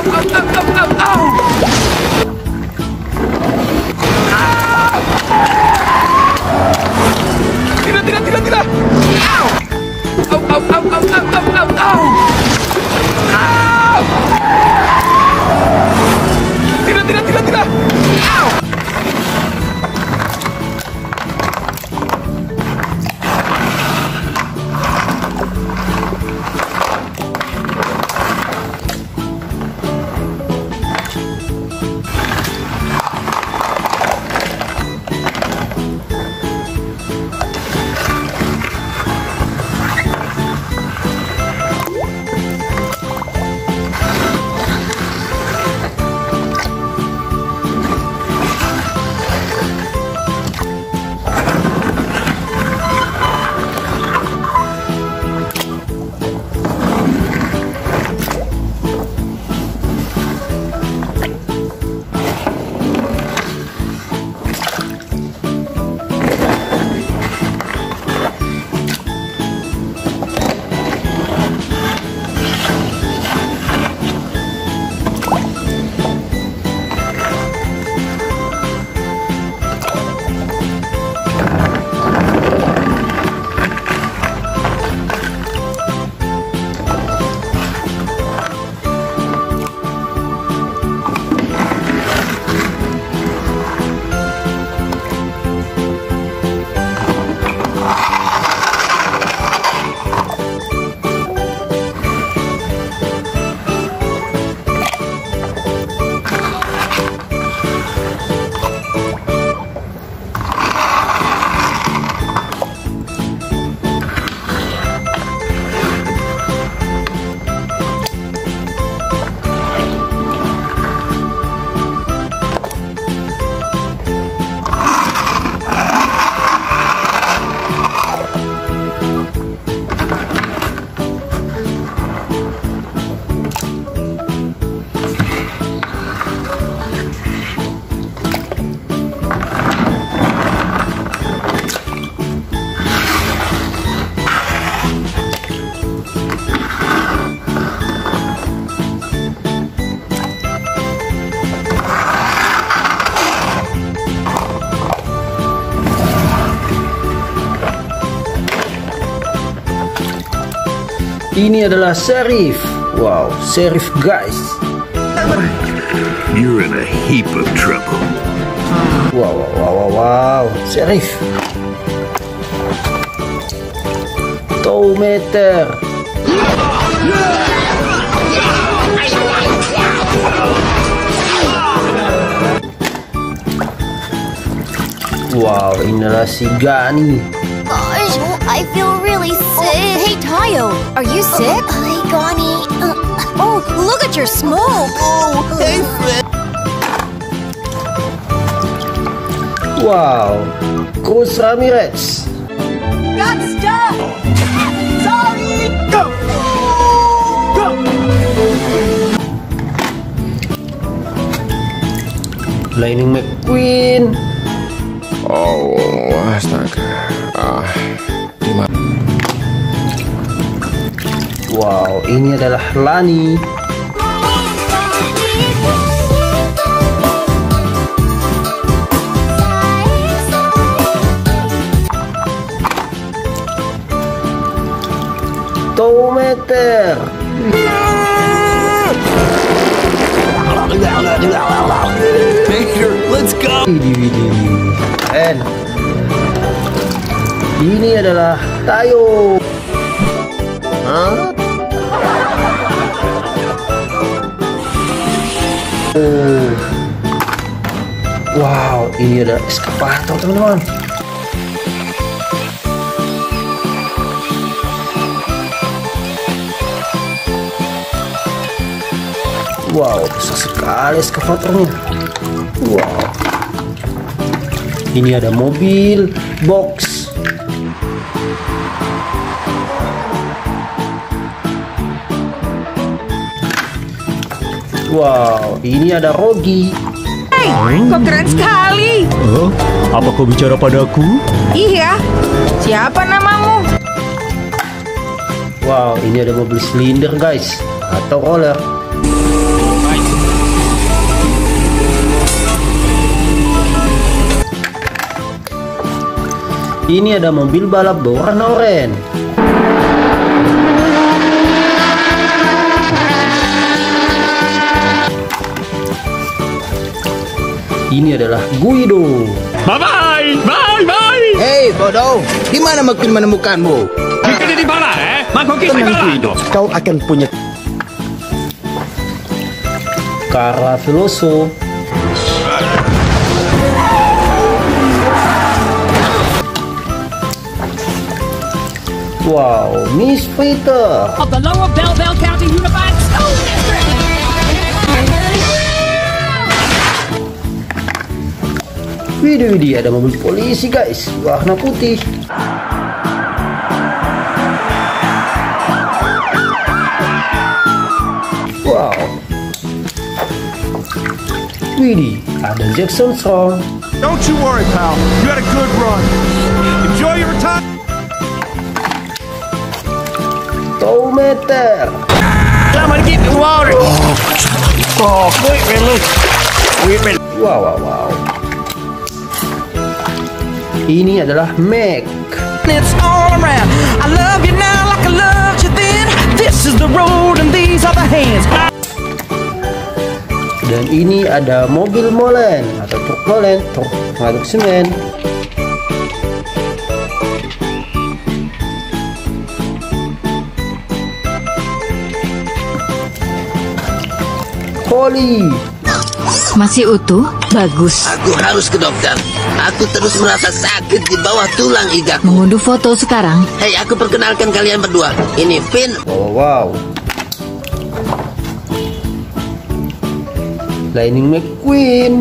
Tidak. Tidak. Ini adalah Sheriff. Wow, Sheriff guys. You're in a heap of trouble. Wow, Sheriff. Tow meter. Wow, inilah si Gani. Gosh, I feel really sick. Hey, Tayo, are you sick? Hey, Gani. Oh, look at your smoke. Oh, hey, Fred. Wow, Cruz Ramirez. Got stuff. Sorry. Go. Lightning McQueen. Oh, astaga. Wow, ini adalah Lani. Tow meter. Peter, let's go. And ini adalah Tayo. Wow, ini ada eskavator teman-teman. Wow, besar sekali eskavatornya. Wow. Ini ada mobil box. Wow, ini ada Rogi. Hey, kok keren sekali. Apa kau bicara padaku? Iya, siapa namamu? Wow, ini ada mobil silinder guys, atau roller. Ini ada mobil balap berwarna oranye. Ini adalah Guido. Bye-bye! Bye-bye! Hei bodoh, di mana mungkin menemukanmu? Kita di mana, Mangkukis di Tenang Guido, kau akan punya. Caraveloso. Wow, Miss Peter. Of the Lower Belleville County Unified School District. Widih, ada mobil polisi guys, warna putih. Wow. Widih, ada Jackson Strong. Don't you worry, pal. You had a good run. Enjoy your time. Towmeter. Wow. Ini adalah Mac. It's all around. I love you now like I loved you then. This is the road and these are the hands. Dan ini ada mobil molen atau truk molen, truk ngaduk semen. Poli. Masih utuh? Bagus. Aku harus ke dokter. Aku terus merasa sakit di bawah tulang igaku. Mengunduh foto sekarang. Hei, aku perkenalkan kalian berdua. Ini Finn. Oh wow. Lightning McQueen.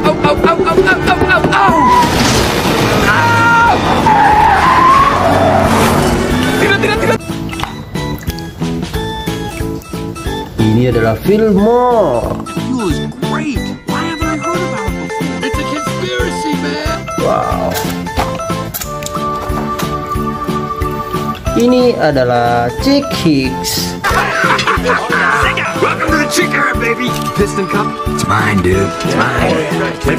Tidak. Ini adalah Fillmore. Great. Why haven't I heard about it before? It's a conspiracy, man. Wow. Ini adalah Chick Hicks. Welcome to the chick era, baby. Piston cup. It's mine, dude. It's mine.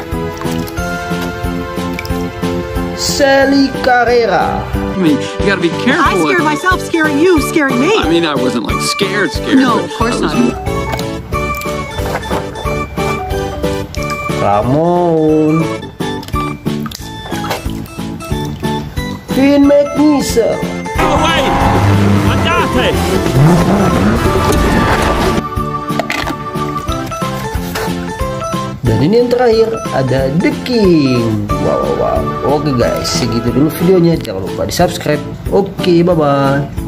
Sally Carrera. I mean, you gotta be careful. I scared myself, scaring you, scaring me. I mean, I wasn't like scared. No, but of course I was not. Ramon. Finn McNeesel. Away! Andate! Dan ini yang terakhir ada The King. Wow. Oke guys, segitu dulu videonya. Jangan lupa di subscribe. Oke, bye bye.